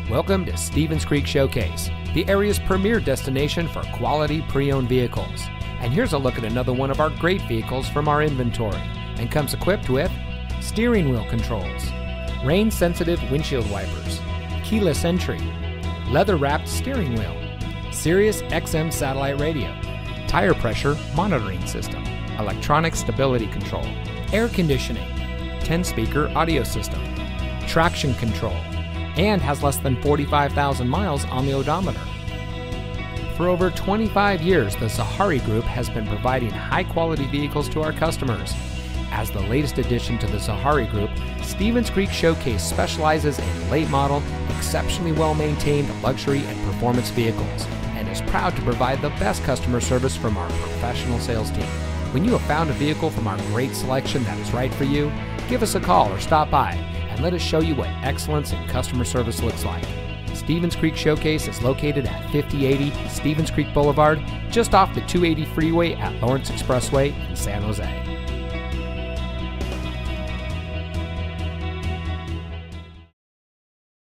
Welcome to Stevens Creek Showcase, the area's premier destination for quality pre-owned vehicles. And here's a look at another one of our great vehicles from our inventory, and comes equipped with steering wheel controls, rain-sensitive windshield wipers, keyless entry, leather-wrapped steering wheel, Sirius XM satellite radio, tire pressure monitoring system, electronic stability control, air conditioning, 10-speaker audio system, traction control, and has less than 45,000 miles on the odometer. For over 25 years, the Zahari Group has been providing high-quality vehicles to our customers. As the latest addition to the Zahari Group, Stevens Creek Showcase specializes in late-model, exceptionally well-maintained luxury and performance vehicles, and is proud to provide the best customer service from our professional sales team. When you have found a vehicle from our great selection that is right for you, give us a call or stop by and let us show you what excellence in customer service looks like. Stevens Creek Showcase is located at 5080 Stevens Creek Boulevard, just off the 280 freeway at Lawrence Expressway in San Jose.